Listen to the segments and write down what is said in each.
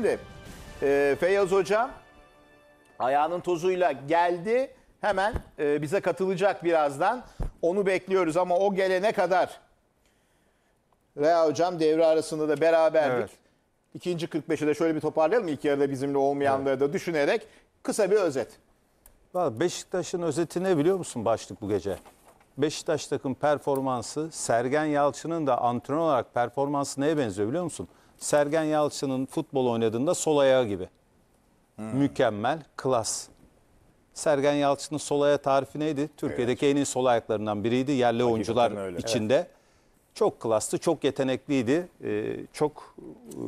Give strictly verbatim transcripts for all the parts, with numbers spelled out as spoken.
Şimdi e, Feyyaz Hocam ayağının tozuyla geldi. Hemen e, bize katılacak birazdan. Onu bekliyoruz ama o gelene kadar Rea Hocam devre arasında da beraberdik. Evet. İkinci kırk beşi de şöyle bir toparlayalım. İlk yarıda bizimle olmayanları evet. da düşünerek kısa bir özet. Beşiktaş'ın özeti ne biliyor musun başlık bu gece? Beşiktaş takım performansı, Sergen Yalçın'ın da antrenör olarak performansı neye benziyor biliyor musun? Sergen Yalçın'ın futbol oynadığında sol ayağı gibi. Hmm. Mükemmel, klas. Sergen Yalçın'ın sol ayağı tarifi neydi? Türkiye'deki evet. en iyi sol ayaklarından biriydi. Yerli Hakikaten oyuncular öyle. içinde. Evet. Çok klastı, çok yetenekliydi. Ee, çok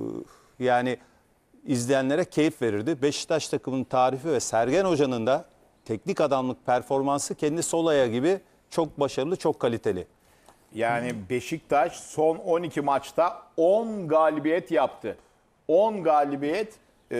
e, yani izleyenlere keyif verirdi. Beşiktaş takımının tarifi ve Sergen Hoca'nın da teknik adamlık performansı kendi sol ayağı gibi çok başarılı, çok kaliteli. Yani Beşiktaş son on iki maçta on galibiyet yaptı. on galibiyet,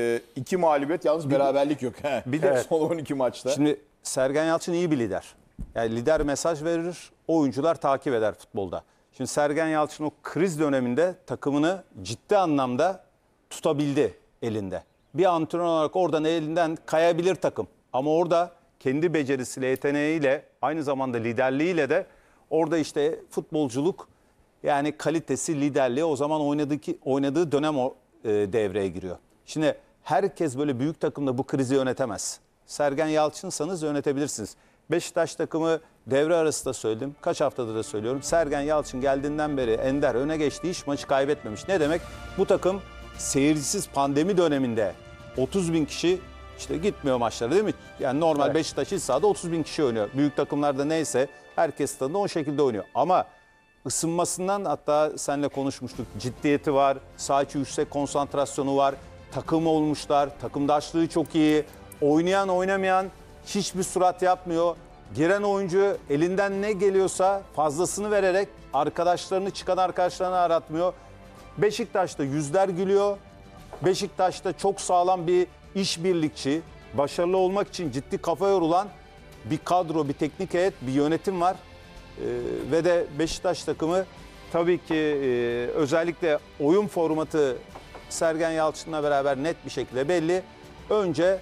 iki mağlubiyet, yalnız beraberlik yok. Bir de evet. son on iki maçta. Şimdi Sergen Yalçın iyi bir lider. Yani lider mesaj verir, oyuncular takip eder futbolda. Şimdi Sergen Yalçın o kriz döneminde takımını ciddi anlamda tutabildi elinde. Bir antrenör olarak oradan elinden kayabilir takım. Ama orada kendi becerisiyle, yeteneğiyle, aynı zamanda liderliğiyle de orada işte futbolculuk yani kalitesi, liderliği o zaman oynadığı, oynadığı dönem o, e, devreye giriyor. Şimdi herkes böyle büyük takımda bu krizi yönetemez. Sergen Yalçınsanız yönetebilirsiniz. Beşiktaş takımı devre arası da söyledim. Kaç haftadır da söylüyorum. Sergen Yalçın geldiğinden beri ender öne geçti. Hiç maçı kaybetmemiş. Ne demek? Bu takım seyircisiz pandemi döneminde otuz bin kişi işte gitmiyor maçlara değil mi? Yani normal evet. Beşiktaş iç sahada otuz bin kişi oynuyor. Büyük takımlarda neyse herkes stadında o şekilde oynuyor. Ama ısınmasından hatta seninle konuşmuştuk. Ciddiyeti var. Saha içi yüksek konsantrasyonu var. Takım olmuşlar. Takımdaşlığı çok iyi. Oynayan oynamayan hiçbir surat yapmıyor. Giren oyuncu elinden ne geliyorsa fazlasını vererek arkadaşlarını çıkan arkadaşlarını aratmıyor. Beşiktaş'ta yüzler gülüyor. Beşiktaş'ta çok sağlam bir işbirlikçi, başarılı olmak için ciddi kafa yorulan bir kadro, bir teknik heyet, bir yönetim var. Ee, ve de Beşiktaş takımı tabii ki e, özellikle oyun formatı Sergen Yalçın'la beraber net bir şekilde belli. Önce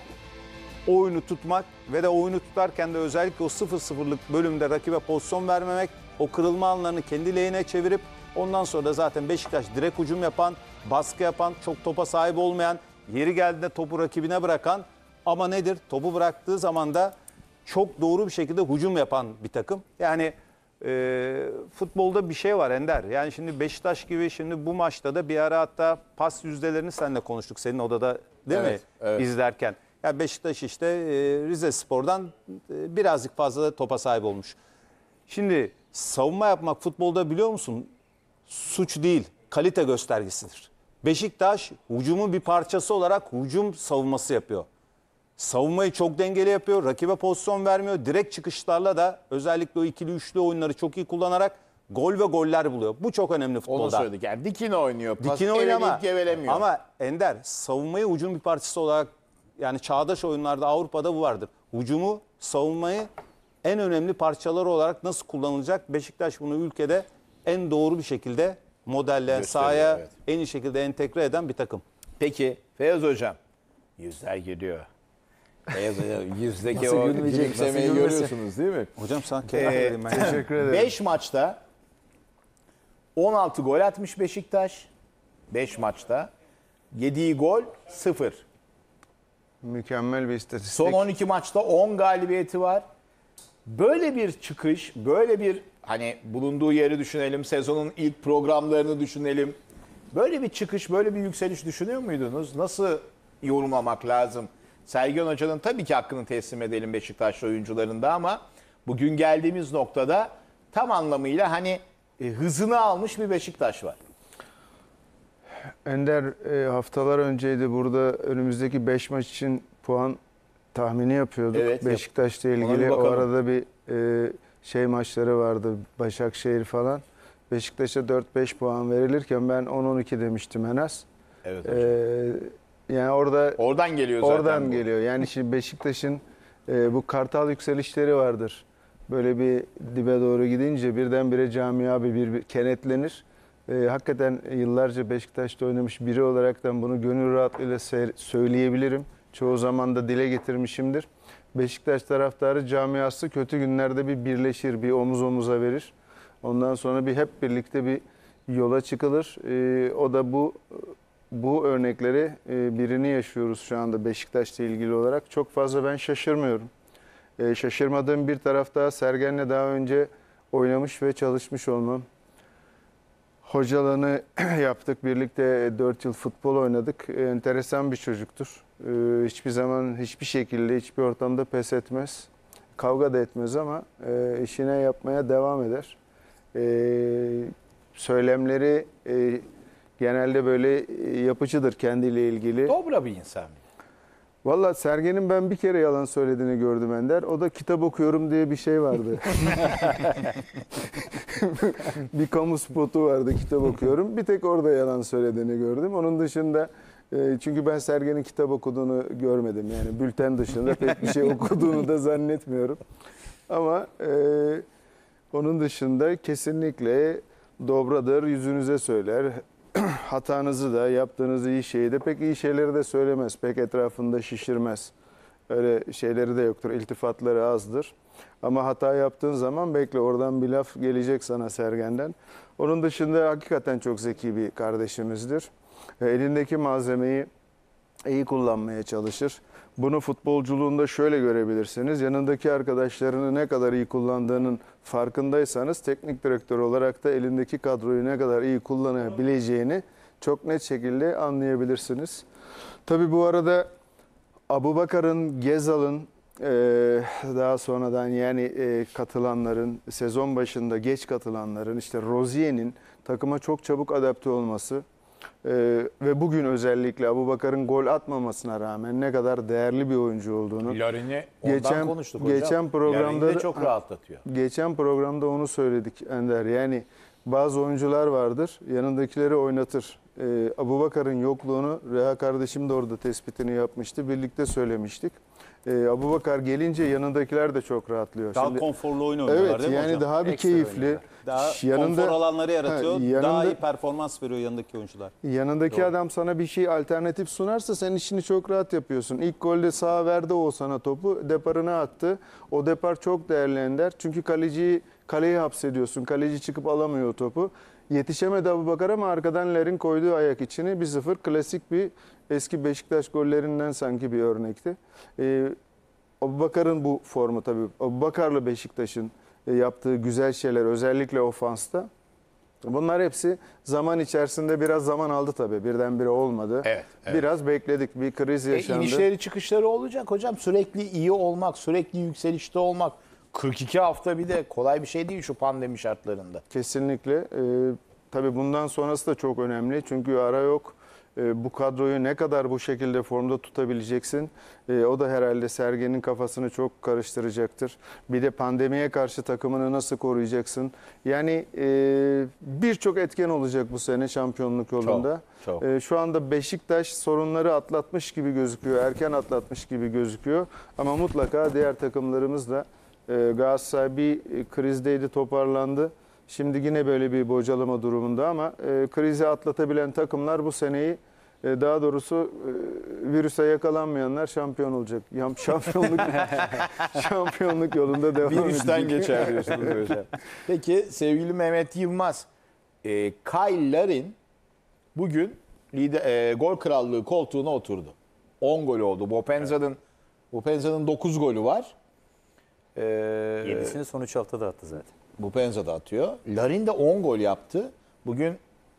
oyunu tutmak ve de oyunu tutarken de özellikle o sıfır sıfırlık bölümde rakibe pozisyon vermemek, o kırılma anlarını kendi lehine çevirip ondan sonra da zaten Beşiktaş direkt hücum yapan, baskı yapan, çok topa sahip olmayan, yeri geldiğinde topu rakibine bırakan ama nedir? Topu bıraktığı zaman da çok doğru bir şekilde hücum yapan bir takım. Yani e, futbolda bir şey var Ender. Yani şimdi Beşiktaş gibi şimdi bu maçta da bir ara hatta pas yüzdelerini seninle konuştuk senin odada değil evet, mi? Evet. İzlerken. Ya Beşiktaş işte e, Rizespor'dan e, birazcık fazla da topa sahip olmuş. Şimdi savunma yapmak futbolda biliyor musun? Suç değil, kalite göstergesidir. Beşiktaş hücumun bir parçası olarak hücum savunması yapıyor. Savunmayı çok dengeli yapıyor, rakibe pozisyon vermiyor. Direkt çıkışlarla da özellikle o ikili üçlü oyunları çok iyi kullanarak gol ve goller buluyor. Bu çok önemli futbolda. Onu söyledik yani dikine oynuyor. Dikine oynuyor ama, ama Ender savunmayı hücum bir parçası olarak yani çağdaş oyunlarda Avrupa'da bu vardır. Hücumu, savunmayı en önemli parçaları olarak nasıl kullanılacak? Beşiktaş bunu ülkede en doğru bir şekilde modelleyen, sahaya evet. en iyi şekilde entegre eden bir takım. Peki Feyyaz Hocam, yüzler geliyor. Feyyaz Hocam, yüzdeki o gülümsemeyi görüyorsunuz değil mi? Hocam sana keyif vereyim ben. Teşekkür ederim. beş maçta on altı gol atmış Beşiktaş. beş maçta. Yediği gol sıfır. Mükemmel bir istatistik. Son on iki maçta on galibiyeti var. Böyle bir çıkış, böyle bir hani bulunduğu yeri düşünelim, sezonun ilk programlarını düşünelim. Böyle bir çıkış, böyle bir yükseliş düşünüyor muydunuz? Nasıl yorumlamak lazım? Sergen Hoca'nın tabii ki hakkını teslim edelim Beşiktaşlı oyuncularında ama bugün geldiğimiz noktada tam anlamıyla hani e, hızını almış bir Beşiktaş var. Ender e, haftalar önceydi burada önümüzdeki beş maç için puan tahmini yapıyorduk. Evet, Beşiktaş'la ilgili o arada bir e, şey maçları vardı, Başakşehir falan. Beşiktaş'a dört beş puan verilirken ben on on iki demiştim en az. Evet. Ee, yani orada oradan geliyor zaten. Oradan bu. geliyor. Yani şimdi Beşiktaş'ın e, bu kartal yükselişleri vardır. Böyle bir dibe doğru gidince birdenbire camia bir, bir, bir kenetlenir. e, hakikaten yıllarca Beşiktaş'ta oynamış biri olaraktan bunu gönül rahatlığıyla se- söyleyebilirim. Çoğu zaman da dile getirmişimdir. Beşiktaş taraftarı camiası kötü günlerde bir birleşir, bir omuz omuza verir. Ondan sonra bir hep birlikte bir yola çıkılır. E, o da bu bu örnekleri e, birini yaşıyoruz şu anda Beşiktaş'la ilgili olarak. Çok fazla ben şaşırmıyorum. E, şaşırmadığım bir taraf daha Sergen'le daha önce oynamış ve çalışmış olmam. Hocalığını yaptık. Birlikte dört yıl futbol oynadık. E, enteresan bir çocuktur. E, hiçbir zaman, hiçbir şekilde, hiçbir ortamda pes etmez. Kavga da etmez ama e, işine yapmaya devam eder. E, söylemleri e, genelde böyle e, yapıcıdır kendiyle ilgili. Dobra bir insan mı? Valla Sergen'in ben bir kere yalan söylediğini gördüm Ender. O da kitap okuyorum diye bir şey vardı. Bir kamu spotu vardı, kitap okuyorum. Bir tek orada yalan söylediğini gördüm. Onun dışında e, çünkü ben Sergen'in kitap okuduğunu görmedim. Yani bülten dışında pek bir şey okuduğunu da zannetmiyorum. Ama e, onun dışında kesinlikle dobradır, yüzünüze söyler. Hatanızı da, yaptığınız iyi şeyi de, pek iyi şeyleri de söylemez. Pek etrafında şişirmez. Öyle şeyleri de yoktur. İltifatları azdır. Ama hata yaptığın zaman bekle, oradan bir laf gelecek sana Sergen'den. Onun dışında hakikaten çok zeki bir kardeşimizdir. Elindeki malzemeyi iyi kullanmaya çalışır. Bunu futbolculuğunda şöyle görebilirsiniz. Yanındaki arkadaşlarını ne kadar iyi kullandığının farkındaysanız teknik direktör olarak da elindeki kadroyu ne kadar iyi kullanabileceğini çok net şekilde anlayabilirsiniz. Tabii bu arada Abubakar'ın, Gezal'ın e, daha sonradan yani e, katılanların, sezon başında geç katılanların, işte Rozier'in takıma çok çabuk adapte olması Ee, ve bugün özellikle Abubakar'ın gol atmamasına rağmen ne kadar değerli bir oyuncu olduğunu Larin'i ondan geçen, konuştuk hocam. geçen programda Larin'i de çok rahatlatıyor. Geçen programda onu söyledik Ender. Yani bazı oyuncular vardır, yanındakileri oynatır. Ee, Abubakar'ın yokluğunu Reha kardeşim de orada tespitini yapmıştı. Birlikte söylemiştik. Ee, Abubakar gelince yanındakiler de çok rahatlıyor. Daha Şimdi, konforlu oyun oynuyorlar evet, değil mi yani hocam? daha bir Ekstra keyifli. oynuyorlar. Daha yanında, konfor alanları yaratıyor. Ha, yanında, daha iyi performans veriyor yanındaki oyuncular. Yanındaki Doğru. adam sana bir şey alternatif sunarsa sen işini çok rahat yapıyorsun. İlk golde sağa verdi o sana topu. Deparına attı. O depar çok değerli Ender. Çünkü kaleciyi kaleye hapsediyorsun. Kaleci çıkıp alamıyor o topu. Yetişemedi Abubakar ama arkadan Larin koyduğu ayak içini bir sıfır. Klasik bir eski Beşiktaş gollerinden sanki bir örnekti. Ee, Abubakar'ın bu formu tabii. Abubakar'la Beşiktaş'ın yaptığı güzel şeyler özellikle ofansta. Bunlar hepsi zaman içerisinde biraz zaman aldı tabii. Birdenbire olmadı. Evet, evet. Biraz bekledik. Bir kriz E, yaşandı. inişleri çıkışları olacak hocam. Sürekli iyi olmak, sürekli yükselişte olmak. kırk iki hafta bir de kolay bir şey değil şu pandemi şartlarında. Kesinlikle. Ee, tabii bundan sonrası da çok önemli. Çünkü ara yok. Ee, bu kadroyu ne kadar bu şekilde formda tutabileceksin? Ee, o da herhalde Sergen'in kafasını çok karıştıracaktır. Bir de pandemiye karşı takımını nasıl koruyacaksın? Yani e, birçok etken olacak bu sene şampiyonluk yolunda. Çok, çok. Ee, şu anda Beşiktaş sorunları atlatmış gibi gözüküyor. Erken atlatmış gibi gözüküyor. Ama mutlaka diğer takımlarımız da e, Galatasaray bir krizdeydi, toparlandı. Şimdi yine böyle bir bocalama durumunda ama e, krizi atlatabilen takımlar bu seneyi e, daha doğrusu e, virüse yakalanmayanlar şampiyon olacak. Ya, şampiyonluk şampiyonluk yolunda devam edecek. Virüsten geçer diyorsunuz hocam. Peki sevgili Mehmet Yılmaz, e, Kyle Larin bugün lider, e, gol krallığı koltuğuna oturdu. on gol oldu. Bopenza'nın Bopenza'nın dokuz golü var. E, yedisini son üç haftada attı zaten. Bopenza da atıyor. Larin de on gol yaptı. Bugün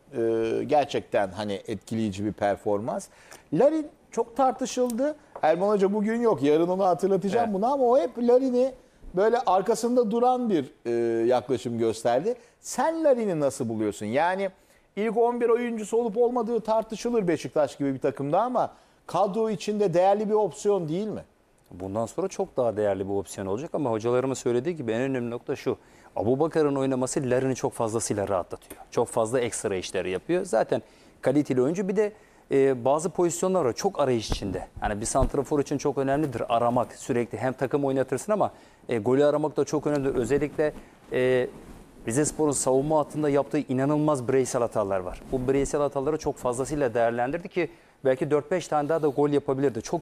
e, gerçekten hani etkileyici bir performans. Larin çok tartışıldı. Erman Hoca bugün yok. Yarın onu hatırlatacağım Evet. bunu ama o hep Larin'i böyle arkasında duran bir e, yaklaşım gösterdi. Sen Larin'i nasıl buluyorsun? Yani ilk on bir oyuncusu olup olmadığı tartışılır Beşiktaş gibi bir takımda ama kadro içinde değerli bir opsiyon değil mi? Bundan sonra çok daha değerli bir opsiyon olacak ama hocalarımın söylediği gibi en önemli nokta şu. Abubakar'ın oynaması Larin'i çok fazlasıyla rahatlatıyor. Çok fazla ekstra işleri yapıyor. Zaten kaliteli oyuncu. Bir de e, bazı pozisyonlar var çok arayış içinde. Yani bir santrafor için çok önemlidir aramak. Sürekli hem takım oynatırsın ama e, golü aramak da çok önemli. Özellikle e, Rizespor'un savunma hattında yaptığı inanılmaz bireysel hatalar var. Bu bireysel hataları çok fazlasıyla değerlendirdi ki belki dört beş tane daha da gol yapabilirdi. Çok